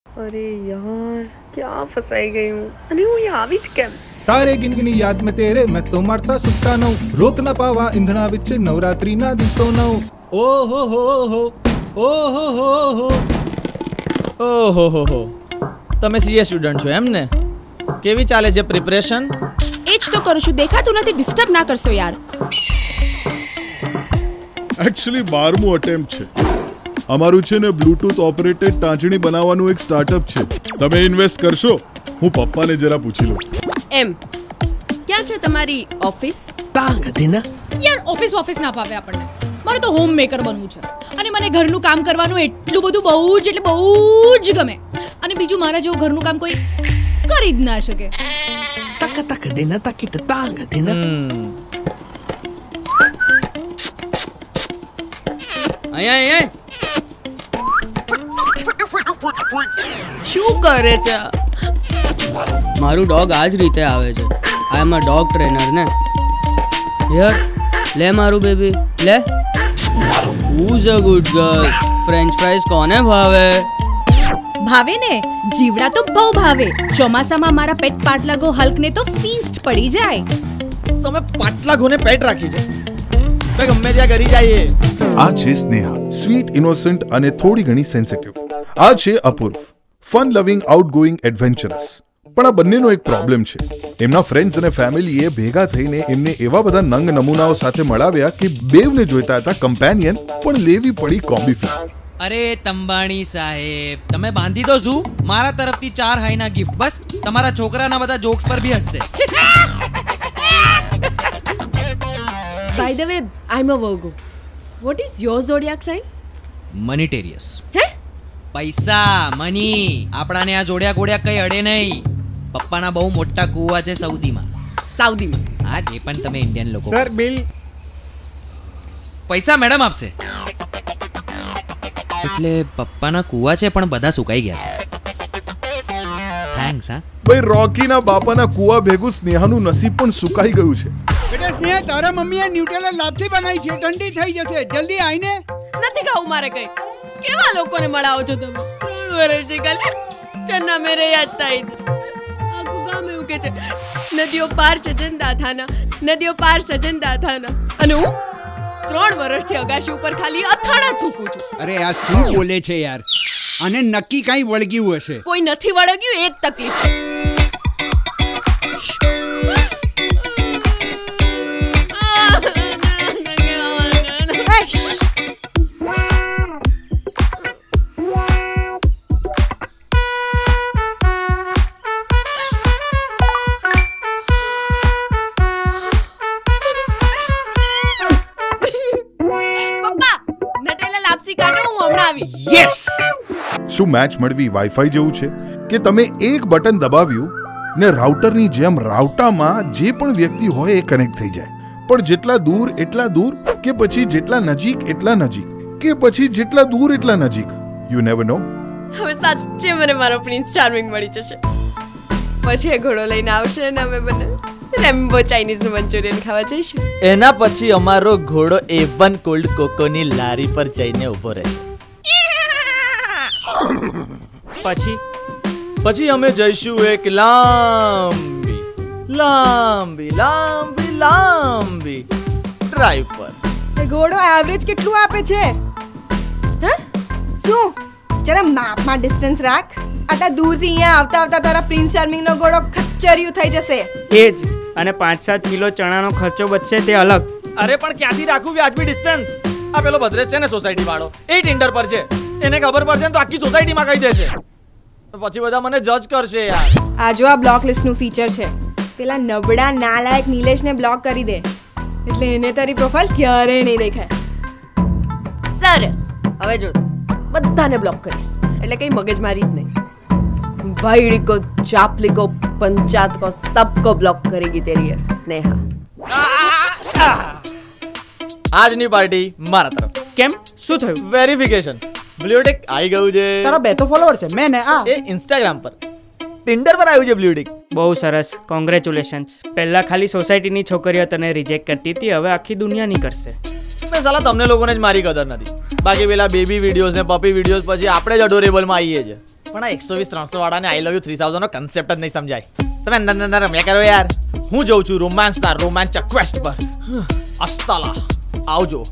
अरे यार क्या फसाई गई हूँ અને હું यहाँ આવી જ કેમ તારે ગિનગિની યાદ में तेरे मैं तो मारता सुकता नौ रोक न पावा इंधना विच नवरात्रि ना दिसो नौ ओ हो તમે સીએ સ્ટુડન્ટ છો એમ ને? કેવી ચાલે છે પ્રિપરેશન? એ જ તો કરું છું, દેખાતું નથી, ડિસ્ટર્બ ના કરશો યાર. एक्चुअली 12મું अटेम्प्ट છે અમારું છે ને બ્લૂટૂથ ઓપરેટેડ ટાંચણી બનાવવાનું એક સ્ટાર્ટઅપ છે. તમે ઇન્વેસ્ટ કરશો? હું પપ્પાને જરા પૂછી લઉં. એમ ક્યાં છે તમારી ઓફિસ? તાંગ દેના યાર ઓફિસ ના ભાવે આપણને. મારે તો હોમ મેકર બનવું છે અને મને ઘરનું કામ કરવાનું એટલું બધું બહુ જ ગમે. અને બીજું મારા જેવું ઘરનું કામ કોઈ કરી જ ના શકે. તક દેના તકિટ તાંગ દેના અહીંયા શું કરે છે? મારું ડોગ આ જ રીતે આવે છે. I am a dog trainer ને. હિયર લે મારું બેબી લે. Who is a good girl? French fries કોને ભાવે? ભાવે ને, જીવડા તો બહુ ભાવે. ચોમાસામાં મારા પેટ પાટલાગો હલ્કને તો ફીસ્ટ પડી જાય. તમે પાટલાગોને પેટ રાખી છે? બે ગમે ત્યાં કરી જઈએ. આ છે સ્નેહા, સ્વીટ ઇનોસન્ટ અને થોડી ઘણી સેન્સિટિવ. આ છે Apurva, fun loving outgoing adventurous. પણ આ બંનેનો એક પ્રોબ્લેમ છે. એમના ફ્રેન્ડ્સ અને ફેમિલીએ ભેગા થઈને એમને એવા બધા નંગ નમૂનાઓ સાથે મળાવ્યા કે બેવને જોઈતા હતા કમ્પેનિયન, પણ લેવી પડી કોમ્બી ફિલ્મ. અરે તંબાણી સાહેબ, તમે બાંધી દો શું? મારા તરફથી 4 હાઈના ગિફ્ટ. બસ તમારા છોકરાના બધા જોક્સ પર બી હસશે. By the way I am a Virgo. What is your zodiac sign? Moneytarius. Hey? પૈસા, મની. આપણાને આ જોડિયાક કઈ અડે નહીં. પપ્પાના બહુ મોટા કુવા છે સાઉદીમાં. હા, જે પણ તમે ઇન્ડિયન લોકો. Sir bill. પૈસા મેડમ આપશે. એટલે પપ્પાના કુવા છે પણ બધા સુકાઈ ગયા છે. થેન્ક્સ. હા ભાઈ, રોકીના બાપાના કુવા ભેગું સ્નેહાનું નસીબ પણ સુકાઈ ગયું છે. બેટા સ્નેહા, તારા મમ્મીએ ન્યુટેલા લાપસી બનાવી છે, ઠંડી થઈ જશે, જલ્દી આવીને. નથી ખાવું મારે કઈ. કેવા લોકોને મળાવો છો તમે? 3 વર્ષથી કાલ ચન્ના મેરે યાદ થાય. આખું ગામ એવું કે છે નદીઓ પાર સજંદા થાના, નદીઓ પાર સજંદા થાના. અને હું 3 વર્ષથી અગાશી ઉપર ખાલી અથાણા ચૂકું છું. અરે આ શું બોલે છે યાર? અને નક્કી કઈ વળગ્યું હશે. કોઈ નથી વળગ્યું, એક તકલીફ. શું મેચ મળવી વાઈફાઈ જેવું છે કે તમે એક બટન દબાવ્યું ને રાઉટરની જેમ રાઉટામાં જે પણ વ્યક્તિ હોય એ કનેક્ટ થઈ જાય? પણ જેટલા દૂર એટલા દૂર, કે પછી જેટલા નજીક એટલા નજીક, કે પછી જેટલા દૂર એટલા નજીક? You never know. હવે સાચે મને મારો પ્રિન્સ ચાર્મિંગ મળી જશે. પછી એ ઘોડો લઈને આવશે અને અમે બંને રેમ્બો ચાઇનીઝ નું મંચુરિયન ખાવા જઈશું. એના પછી અમારો ઘોડો A1 કોલ્ડ કોકોની લારી પર જઈને ઊભો રહે. પછી અમે જઈશું એક લાંબી ડ્રાઈવ પર. ઘોડો એવરેજ કેટલું આપે છે? હે શું? જરા માપમાં ડિસ્ટન્સ રાખ. આટલા દૂરથી અહીંયા આવતા આવતા તારા પ્રિન્સ ચાર્મિંગ નો ઘોડો ખચ્ચરિયું થઈ જશે. એ જ. અને 5-7 કિલો ચણાનો ખર્ચો બચશે તે અલગ. અરે પણ ક્યાંથી રાખું વ્યાજબી ડિસ્ટન્સ? આ પેલો ભદ્રેશ છે ને સોસાયટી વાળો, એ ટિન્ડર પર છે. એને ખબર પડશે ને તો આખી સોસાયટીમાં કહી દેશે. પછી બધા મને જજ કરશે યાર. આ જો આ બ્લોક લિસ્ટ નું ફીચર છે. પેલા નબળા નાલાયક નિલેશને બ્લોક કરી દે એટલે એને તારી પ્રોફાઇલ ક્યારેય નહીં દેખાય. સરસ. હવે જો બધાને બ્લોક કરીશ એટલે કઈ મગજમારી જ નહીં. ભાઈડી કો, ચાપલી કો, પંચાયત કો, સબકો બ્લોક કરેગી તેરી સ્નેહા. આજની પાર્ટી મારા તરફ. કેમ? શું થયું? વેરિફિકેશન. બ્લુ ટિક આવી ગયું છે. તારા 2 તો ફોલોવર છે. મેં ને આ એ ઇન્સ્ટાગ્રામ પર. ટિન્ડર પર આવ્યું છે બ્લુ ટિક. બહુ સરસ, કોંગ્રેચ્યુલેશન્સ. પહેલા ખાલી સોસાયટીની છોકરીઓ તને રિજેક્ટ કરતી હતી, હવે આખી દુનિયાની કરશે. મેં સાલા તમને લોકોને જ મારી કદર નથી. બાકી પેલા બેબી વિડીયોઝ ને પપી વિડીયોઝ પછી આપણે જ અડોરેબલમાં આવીએ છીએ. પણ આ 120-300 વાળાને આઈ લવ યુ 3000 નો કન્સેપ્ટ જ નહીં સમજાય. તમે અંદર અંદર રમ્યા કરો યાર. હું જોઉં છું રોમાન્સના રોમાંચક ક્વેસ્ટ પર. અસ્તાલા આવજો.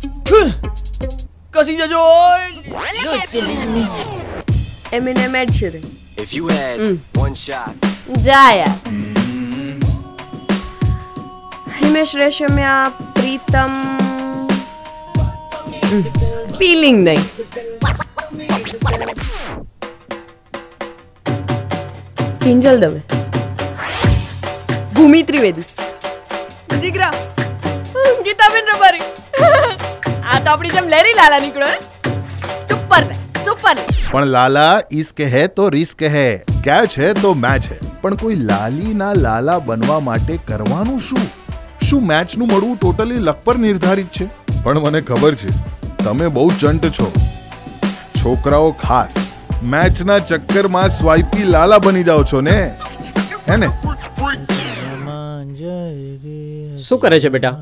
કસી જજો. Eminem Ed If you had one shot. જા યાર. હિમેશ રેશમિયા પ્રીતમ ફીલિંગ નહીં. કિંજલ દવે, ભૂમિ ત્રિવેદી, જીગરા, ગીતાબેન રબારી. આ તો આપણી જેમ લેરી લાલા નીકળ્યો. સુપર ને સુપર. પણ લાલા ઇશ્ક હે તો રિસ્ક હે, કેચ હે તો મેચ હે. પણ કોઈ લાલી ના લાલા બનવા માટે કરવાનું શું મેચનું મળવું ટોટલી લક પર નિર્ધારિત છે? પણ મને ખબર છે તમે બહુ ચંટ છો. છોકરાઓ ખાસ મેચના ચક્કરમાં સ્વાઈપી લાલા બની જાઓ છો ને, હે ને? શું કરે છે બેટા?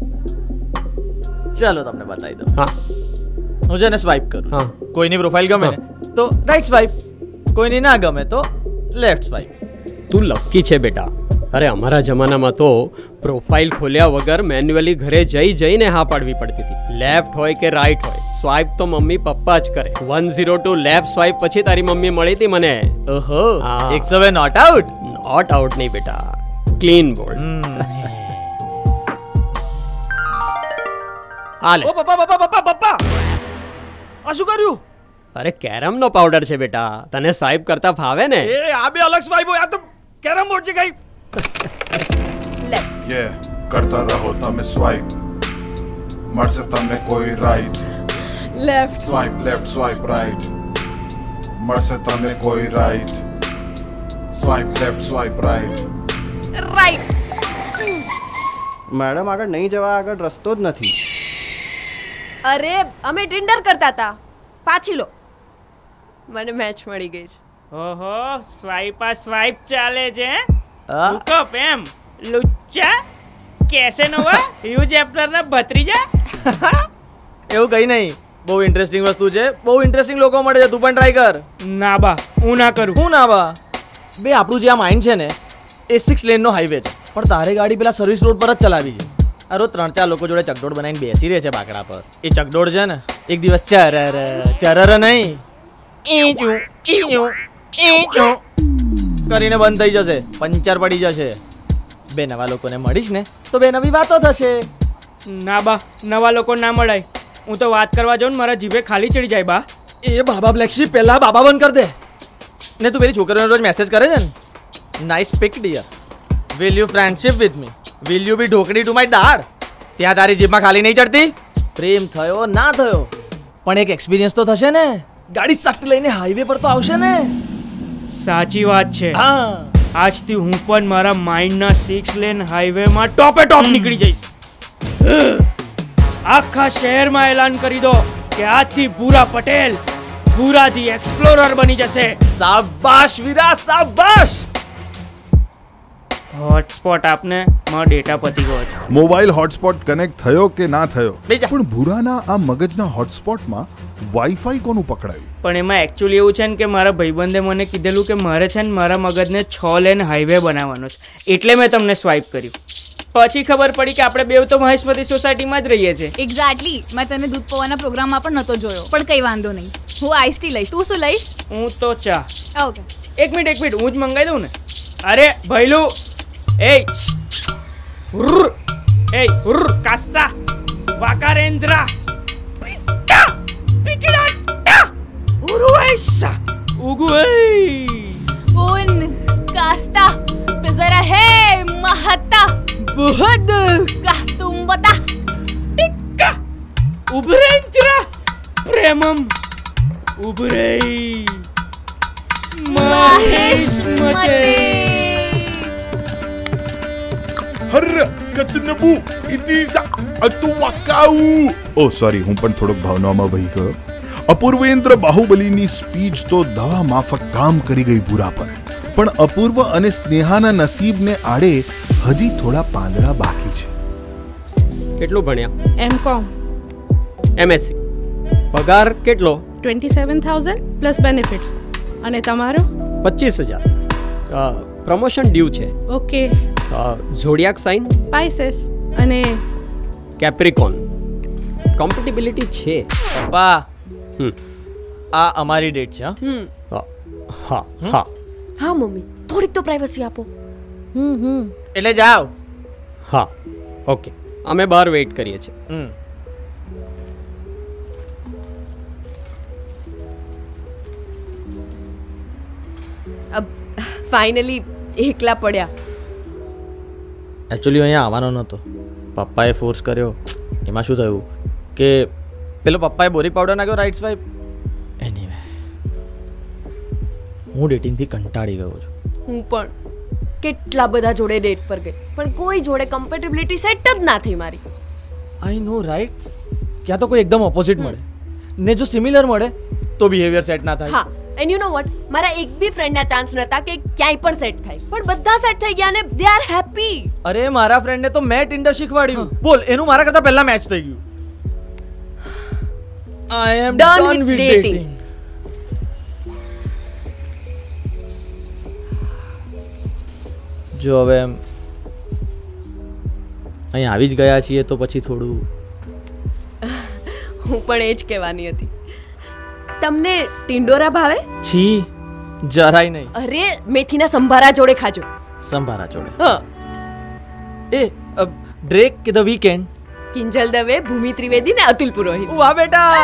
ચાલો તમને બતાવી દઉં. હા, હું જેને સ્વાઈપ કરું, હા, કોઈની પ્રોફાઇલ ગમે ને તો રાઈટ સ્વાઈપ, કોઈની ના ગમે તો લેફ્ટ સ્વાઈપ. તું લકી છે બેટા. અરે અમારા જમાનામાં તો પ્રોફાઇલ ખોલ્યા વગર મેન્યુઅલી ઘરે જઈને હા પાડવી પડતી હતી. લેફ્ટ હોય કે રાઈટ હોય, સ્વાઈપ તો મમ્મી પપ્પા જ કરે. 102 લેફ્ટ સ્વાઈપ પછી તારી મમ્મી મળી હતી મને. ઓહો, 102 નોટ આઉટ. નોટ આઉટ નહીં બેટા, ક્લીન બોલ્ડ. હાલે. ઓ પપ્પા આ શું કર્યું? અરે કેરમ નો પાવડર છે બેટા, તને સ્વાઈપ કરતા ફાવે ને? એ આ બે અલગ સ્વાઈપ હોય, આ તો કેરમ બોર્ડ છે કઈ. યે કરતા રહો તમે સ્વાઈપ, મળશે તમને કોઈ રાઈટ. લેફ્ટ સ્વાઈપ રાઈટ, મળશે તમને કોઈ right. Swipe left swipe right. Madam આગળ નહીં જવા, આગળ રસ્તો જ નથી. અરે અમે ટિન્ડર કરતા હતા, પાછી લો. મને મેચ મળી ગઈ છે. ઓહો, સ્વાઈપ ચાલે છે. હુકઅપ એમ લુચ્ચા કેસે નોવા યુ ચેપ્ટર ના ભત્રીજા. એવું કઈ નહીં, બહુ ઇન્ટરેસ્ટિંગ વસ્તુ છે. બહુ ઇન્ટરેસ્ટિંગ લોકો મળે છે, તું પણ ટ્રાય કર. ના બા, હું ના કરું. હું ના બા બે, આપણું જે આ માઇન્ડ છે ને એ 6 લેન નો હાઈવે છે, પણ તારે ગાડી પેલા સર્વિસ રોડ પર જ ચલાવી છે. આ રોજ 3-4 લોકો જોડે ચકડોળ બનાવીને બેસી રહે છે બાકડા પર. એ ચકડોળ છે ને એક દિવસ ચરર નહીં કરીને બંધ થઈ જશે, પંચર પડી જશે. બે નવા લોકોને મળીશ ને તો બે નવી વાતો થશે. ના બા, નવા લોકો ના મળાય. હું તો વાત કરવા જાઉં ને મારા જીભે ખાલી ચડી જાય બા. એ બાબા બ્લેક શીપ પહેલા બાબા બંધ કર દે ને. તું પેલી છોકરીઓને રોજ મેસેજ કરે છે ને, nice pic dear, will you friendship with me, will you be dhokli to my dal. ત્યાં તારી જીભમાં ખાલી નહીં ચડતી? પ્રેમ થયો ના થયો પણ એક એક્સપિરિયન્સ તો થશે ને. ગાડી સટ લઈને હાઈવે પર તો આવશે ને. સાચી વાત છે. હા, આજથી હું પણ મારા માઇન્ડના 6 લેન હાઈવેમાં ટોપે ટોપ નીકળી જઈશ. આખા શહેરમાં એલાન કરી દો કે આજથી ભૂરા પટેલ ભૂરાથી એક્સપ્લોરર બની જશે. શાબાશ વીરા, શાબાશ. હોટસ્પોટ આપને, મારો ડેટા પતી ગયો છે. મોબાઈલ હોટસ્પોટ કનેક્ટ થયો કે ના થયો, બીજા. પણ ભૂરાના આ મગજના હોટસ્પોટમાં વાઈફાઈ કોનું પકડાયું? પણ એમાં એકચ્યુઅલી એવું છે ને કે મારા ભાઈબંધે મને કીધેલું કે મારે છે ને મારા મગજને 6 લેન હાઈવે બનાવવાનો છે, એટલે મેં તમને સ્વાઈપ કર્યું. પછી ખબર પડી કે આપણે બેવ તો મહેશમતી સોસાયટીમાં જ રહીએ છીએ. એક્ઝેક્ટલી. મેં તને દૂધ પૌવાના પ્રોગ્રામમાં પણ નહોતો જોયો, પણ કંઈ વાંધો નહીં. હું આઈસ ટી લઈશ. તું શું લઈશ? હું તો ચા. ઓકે, એક મિનિટ હું જ મંગાવી દઉં ને. અરે ભૈલું, કાસા વાકારેન્દ્રા उन कास्ता जरा है महता बहुत का तुम बता टिक्का उबरेंद्रा प्रेमम उबरे महेश मते હર કતનબુ ઇતિસા અતુવાકાઉ. ઓ સોરી, હું પણ થોડોક ભાવનામાં વહી ગયો. અપૂર્વેન્દ્ર બાહુબલીની સ્પીચ તો દવા માફક કામ કરી ગઈ ભૂરા પર, પણ અપૂર્વ અને સ્નેહાના નસીબને આડે હજી થોડા પાંદડા બાકી છે. કેટલું ભણ્યા? M.Com. MSc. પગાર કેટલો? 27,000 પ્લસ બેનિફિટ્સ. અને તમારો? 25,000. પ્રમોશન ડ્યુ છે. ઓકે. Zodiac sign? પાઇસેસ. અને કેપ્રિકોન. કોમ્પેટિબિલિટી છે. પપ્પા આ અમારી ડેટ છે. હા હા હા મમ્મી, થોડીક તો પ્રાઇવસી આપો. એટલે જાઓ. હા ઓકે, અમે બહાર વેઇટ કરીએ છીએ. ફાઇનલી એકલા પડ્યા. એકચ્યુઅલી અહીંયા આવવાનો નહોતો, પપ્પાએ ફોર્સ કર્યો. એમાં શું થયું કે પેલો પપ્પાએ બોરિક પાવડર નાખ્યો રાઈટ સ્વાઇપ. એનીવે હું ડેટિંગથી કંટાળી ગયો છું. હું પણ કેટલા બધા જોડે ડેટ પર ગઈ, પણ કોઈ જોડે કમ્પેટેબિલિટી સેટ જ ના થઈ મારી. I know right. ક્યાં તો કોઈ એકદમ ઓપોઝિટ મળે ને જો સિમિલર મળે તો બિહેવિયર સેટ ના થાય. હા, એન્ડ યુ નો વોટ, મારા એક બી ફ્રેન્ડના ચાન્સ નતા કે ક્યાંય પણ સેટ થાય, પણ બધા સેટ થઈ ગયા ને દે આર હેપી. અરે મારા ફ્રેન્ડને તો મેં ટિન્ડર શીખવાડ્યું. બોલ, એનું મારા કરતા પહેલા મેચ થઈ ગયું. I am done with dating. જો હવે અહીં આવી જ ગયા છીએ તો પછી થોડું. હું પણ એ જ કહેવાની હતી. તમને ટિંડોરા ભાવે? છી, જરાય નહીં. અરે મેથીના સંભારા જોડે ખાજો. સંભારા જોડે? હા. એ ડ્રેક કે ધ વીકેન્ડ? કિંજલ દવે, ભૂમિ ત્રિવેદી ને અતુલ પુરોહિત. વાહ બેટા.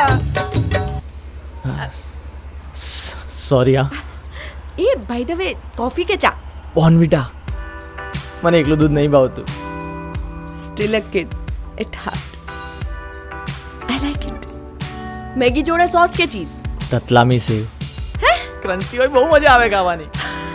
સોરી હા. એ બાય ધ વે, કોફી કે ચા? બોર્નવિટા. મને એકલું દૂધ નહીં ભાવતું. Still a kid at heart. I like it. Maggi જોડે સોસ કે cheese? Ratlami sev. Hey? Crunchy હોય, બહુ મજા આવે ખાવાની.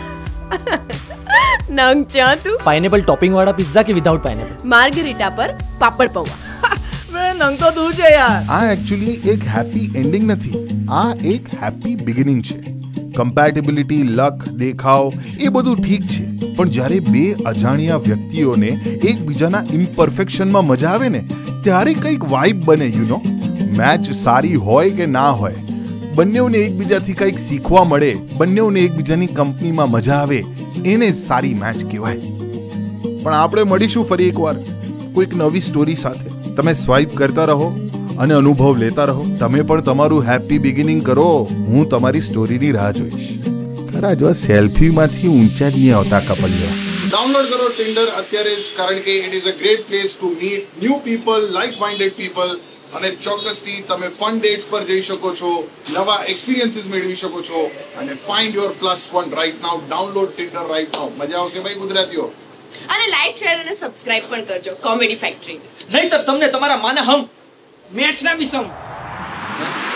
નંગ ચા તું? પાઇનેપલ ટોપિંગ વાળા પિઝા કે વિધાઉટ પાઇનેપલ? માર્ગરીટા પર પાપડ પૌવા. મે નંગ તો તું છે યાર. આ એકચ્યુઅલી એક હેપી એન્ડિંગ નથી, આ એક હેપી બિગિનિંગ છે. કમ્પેટેબિલિટી, લક, દેખાવ એ બધું ઠીક છે, પણ જ્યારે બે અજાણ્યા વ્યક્તિઓને એકબીજાના ઇમ્પરફેક્શનમાં મજા આવે ને ત્યારે કંઈક વાઇબ બને. યુ નો, મેચ સારી હોય કે ના હોય, બંનેઓને એકબીજાથી કંઈક શીખવા મળે, બંનેઓને એકબીજાની કંપનીમાં મજા આવે, એને જ સારી મેચ કહેવાય. પણ આપણે મળીશું ફરી એકવાર કોઈક નવી સ્ટોરી સાથે. તમે સ્વાઇપ કરતા રહો અને અનુભવ લેતા રહો. તમે પણ તમારું હેપી બિગિનિંગ કરો. હું તમારી સ્ટોરીની રાહ જોઈશ. ખરા જો સેલ્ફીમાંથી ઊંચા જ નહીં આવતા કપલિયા. ડાઉનલોડ કરો ટિન્ડર અત્યારે જ, કારણ કે it is a great place to meet new people, like minded people. અને ચોક્કસથી તમે ફન ડેટ્સ પર જઈ શકો છો, નવા એક્સપિરિયન્સીસ મેળવી શકો છો અને find your +1 right now. Download Tinder right now. મજા આવશે ભાઈ ગુજરાતીઓ. અને લાઈક, શેર અને સબસ્ક્રાઇબ પણ કરજો કોમેડી ફેક્ટરી. નહીતર તમને તમારા માને હમ મેચ ના બી સમ.